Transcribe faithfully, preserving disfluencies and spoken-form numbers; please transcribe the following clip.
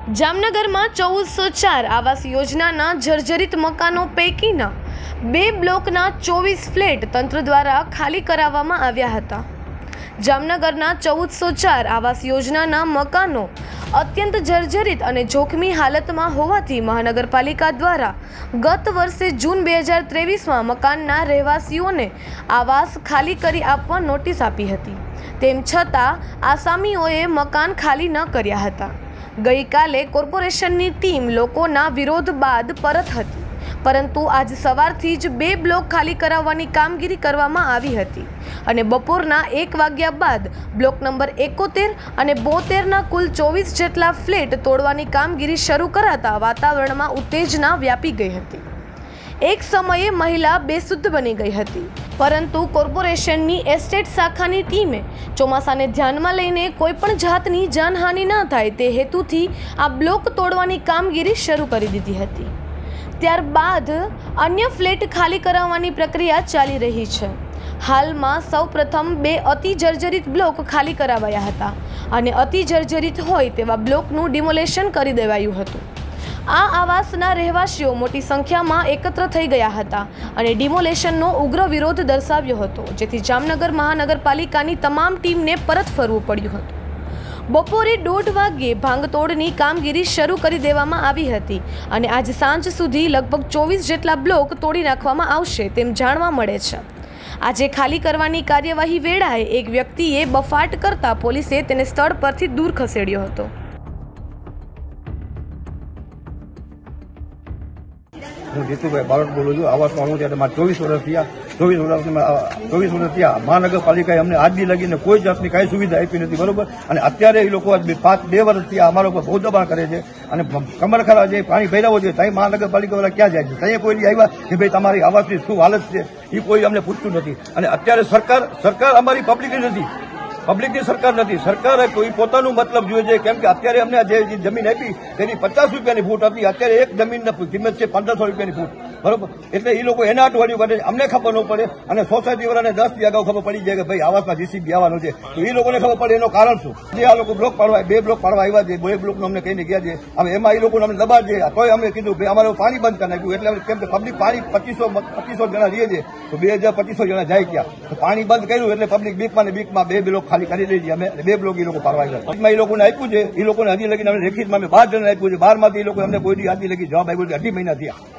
જામનગરમાં ચૌદસો ચાર આવાસ યોજનાના જર્જરિત મકાનો પૈકીના બે બ્લોકના ચોવીસ ફ્લેટ તંત્ર દ્વારા ખાલી કરાવવામાં આવ્યા હતા। જામનગરના ચૌદસો ચાર આવાસ યોજનાના મકાનો અત્યંત જર્જરિત અને જોખમી હાલતમાં હોવાથી મહાનગરપાલિકા દ્વારા ગત વર્ષે જૂન બે હજાર ત્રેવીસમાં મકાનના રહેવાસીઓને આવાસ ખાલી કરી આપવા નોટિસ આપી હતી। તેમ છતાં આસામીઓએ મકાન ખાલી ન કર્યા હતા। ગઈકાલે કોર્પોરેશનની ટીમ લોકોના વિરોધ બાદ પરત હતી, પરંતુ આજ સવારથી જ બે બ્લોક ખાલી કરાવવાની કામગીરી કરવામાં આવી હતી અને બપોરના એક વાગ્યા બાદ બ્લોક નંબર એકોતેર અને બોતેરના કુલ ચોવીસ જેટલા ફ્લેટ તોડવાની કામગીરી શરૂ કરાતા વાતાવરણમાં ઉત્તેજના વ્યાપી ગઈ હતી। એક સમયે મહિલા બેસુદ્ધ બની ગઈ હતી, પરંતુ કોર્પોરેશનની એસ્ટેટ શાખાની ટીમે ચોમાસાને ધ્યાનમાં લઈને કોઈપણ જાતની જાનહાનિ ન થાય તે હેતુથી આ બ્લોક તોડવાની કામગીરી શરૂ કરી દીધી હતી। ત્યારબાદ અન્ય ફ્લેટ ખાલી કરાવવાની પ્રક્રિયા ચાલી રહી છે। હાલમાં સૌપ્રથમ બે અતિ જર્જરિત બ્લોક ખાલી કરાવાયા હતા અને અતિ જર્જરિત હોય તેવા બ્લોકનું ડિમોલેશન કરી દેવાયું હતું। આ આવાસના રહેવાસીઓ મોટી સંખ્યામાં એકત્ર થઈ ગયા હતા અને ડિમોલેશનનો ઉગ્ર વિરોધ દર્શાવ્યો હતો, જેથી જામનગર મહાનગરપાલિકાની તમામ ટીમને પરત ફરવું પડ્યું હતું। બપોરે દોઢ વાગ્યે ભાંગતોડની કામગીરી શરૂ કરી દેવામાં આવી હતી અને આજ સાંજ સુધી લગભગ ચોવીસ જેટલા બ્લોક તોડી નાખવામાં આવશે તેમ જાણવા મળે છે। આજે ખાલી કરવાની કાર્યવાહી વેળાએ એક વ્યક્તિએ બફાટ કરતા પોલીસે તેને સ્થળ પરથી દૂર ખસેડ્યો હતો। હું જીતુભાઈ બારોટ બોલું છું। આવાસમાં હું ત્યારે મારે ચોવીસ વર્ષ થયા ચોવીસ વર્ષ ચોવીસ વર્ષ થયા મહાનગરપાલિકાએ અમને આજ દી લગીને કોઈ જાતની કાંઈ સુવિધા આપી નથી, બરોબર। અને અત્યારે એ લોકો પાંચ બે વર્ષ થયા અમારા ઉપર બહુ દબાણ કરે છે અને કમર ખરા જે પાણી ભરાવો છે ત્યાં મહાનગરપાલિકા વાળા ક્યાં જાય છે? ત્યાં કોઈ આવ્યા કે ભાઈ તમારી આવાસની શું હાલત છે એ કોઈ અમને પૂછતું નથી। અને અત્યારે સરકાર સરકાર અમારી પબ્લિકની નથી, પબ્લિકની સરકાર નથી, સરકારે કોઈ પોતાનું મતલબ જોઈએ છે। કેમ કે અત્યારે અમને જે જમીન આપી તેની પચાસ રૂપિયાની ફૂટ હતી, અત્યારે એક જમીનની કિંમત છે પંદરસો રૂપિયાની ફૂટ, બરોબર। એટલે એ લોકો એના અઠવાડિયું કરે છે, અમને ખબર ન પડે અને સોસાયટી વાળાને દસ દી અગાઉ ખબર પડી જાય કે ભાઈ આવાસમાં જીસીબી આવવાનું છે, તો એ લોકોને ખબર પડે એનું કારણ શું? જે આ લોકો બ્લોક પાડવા બે બ્લોક પાડવા આવ્યા છે, બે બ્લોકનું અમને કહીને ગયા છે, હવે એમાં એ લોકોને અમને દબાણ છે, તોય અમે કીધું ભાઈ અમારે પાણી બંધ કરી નાખ્યું। એટલે કેમ કે પબ્લિક પાણી પચીસો પચીસો જણા રહે છે, તો બે હજાર પચીસો જણા જાય ક્યાં? તો પાણી બંધ કર્યું એટલે પબ્લિક બીકમાં ને બીકમાં બે બ્લોક ખાલી કરી દઈ છે અમે, બે બ્લોક એ લોકો પાડવા આવ્યા। એ લોકોને આપ્યું છે, એ લોકોને હજી લગીને અમે લેખિતમાં અમે બાર જણા આપ્યું છે, બાર માંથી એ લોકો અમને કોઈ દી હજી લગી જવાબ આપ્યો છે, અઢી મહિના થયા।